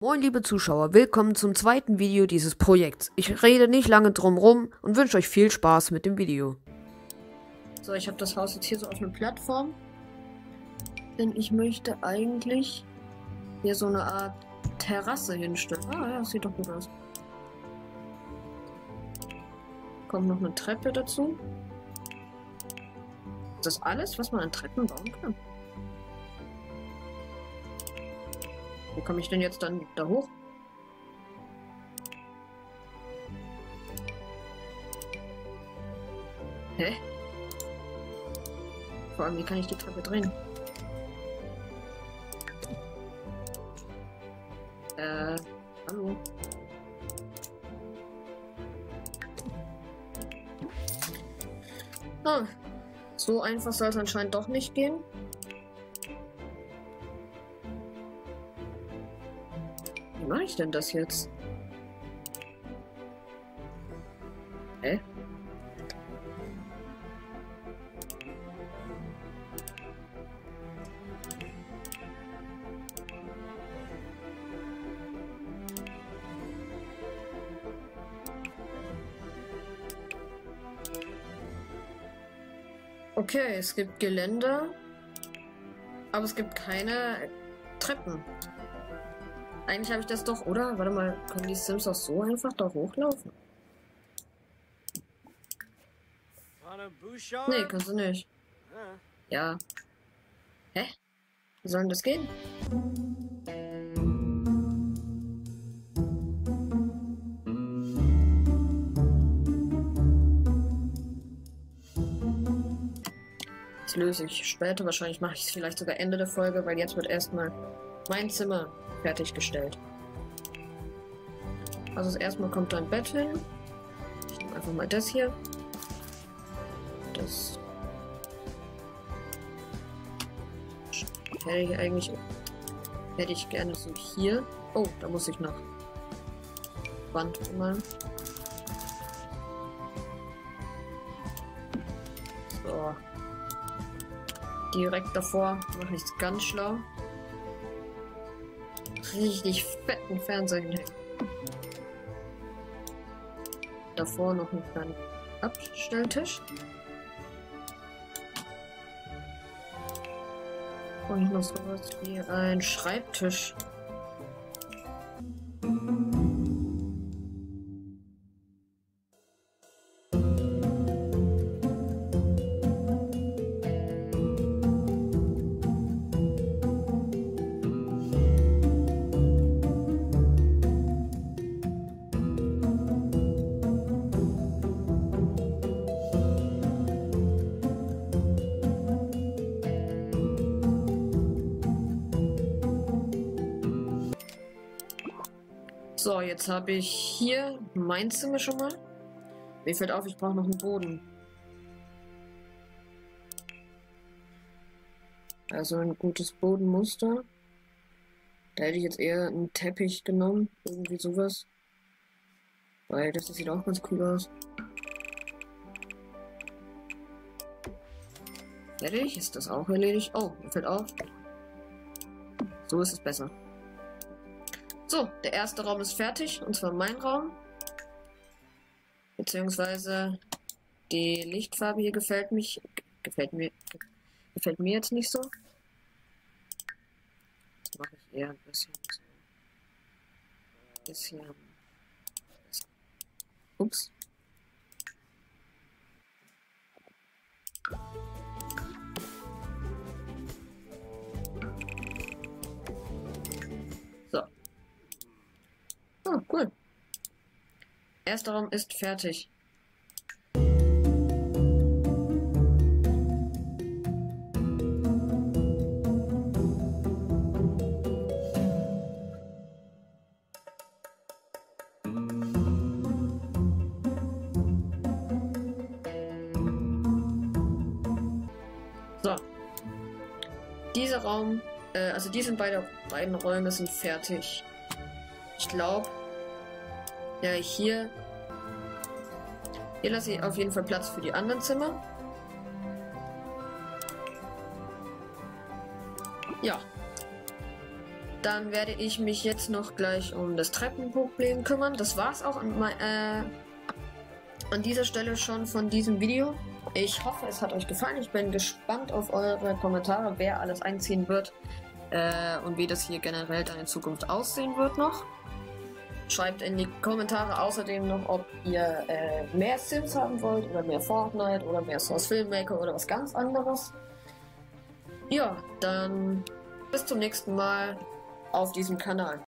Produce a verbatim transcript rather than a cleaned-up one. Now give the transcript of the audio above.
Moin liebe Zuschauer, willkommen zum zweiten Video dieses Projekts. Ich rede nicht lange drum rum und wünsche euch viel Spaß mit dem Video. So, ich habe das Haus jetzt hier so auf einer Plattform. Denn ich möchte eigentlich hier so eine Art Terrasse hinstellen. Ah ja, das sieht doch gut aus. Kommt noch eine Treppe dazu. Ist das alles, was man an Treppen bauen kann? Wie komme ich denn jetzt dann da hoch? Hä? Vor allem, wie kann ich die Treppe drehen? Äh, hallo? Ah, so einfach soll es anscheinend doch nicht gehen. Wie mache ich denn das jetzt? Hä? Okay, es gibt Geländer, aber es gibt keine Treppen. Eigentlich habe ich das doch, oder? Warte mal, können die Sims auch so einfach da hochlaufen? Nee, kannst du nicht. Ja. Hä? Wie soll denn das gehen? Das löse ich später. Wahrscheinlich mache ich es vielleicht sogar Ende der Folge, weil jetzt wird erstmal mein Zimmer fertiggestellt. Also erstmal kommt da ein Bett hin. Ich nehme einfach mal das hier. Das hätte ich eigentlich hätte ich gerne so hier. Oh, da muss ich noch Wand malen. So. Direkt davor mache ich es ganz schlau. Richtig fetten Fernseher hinhängen. Davor noch einen kleinen Abstelltisch. Und noch sowas wie ein Schreibtisch. So, jetzt habe ich hier mein Zimmer schon mal. Mir fällt auf, ich brauche noch einen Boden. Also ein gutes Bodenmuster. Da hätte ich jetzt eher einen Teppich genommen. Irgendwie sowas. Weil das sieht auch ganz cool aus. Fertig? Ist das auch erledigt? Oh, mir fällt auf. So ist es besser. So, der erste Raum ist fertig, und zwar mein Raum. Beziehungsweise die Lichtfarbe hier gefällt mich, gefällt mir, gefällt mir jetzt nicht so. Das mache ich eher ein bisschen so. Bisschen. Ups. So. Oh, cool. Erster Raum ist fertig. So. Dieser Raum, äh, also diese beide, beiden Räume sind fertig. Ich glaube, ja, hier, hier lasse ich auf jeden Fall Platz für die anderen Zimmer. Ja. dann werde ich mich jetzt noch gleich um das Treppenproblem kümmern. Das war's auch an, äh, an dieser Stelle schon von diesem Video. Ich hoffe, es hat euch gefallen. Ich bin gespannt auf eure Kommentare, wer alles einziehen wird äh, und wie das hier generell dann in Zukunft aussehen wird noch. Schreibt in die Kommentare außerdem noch, ob ihr äh, mehr Sims haben wollt oder mehr Fortnite oder mehr Source Filmmaker oder was ganz anderes. Ja, dann bis zum nächsten Mal auf diesem Kanal.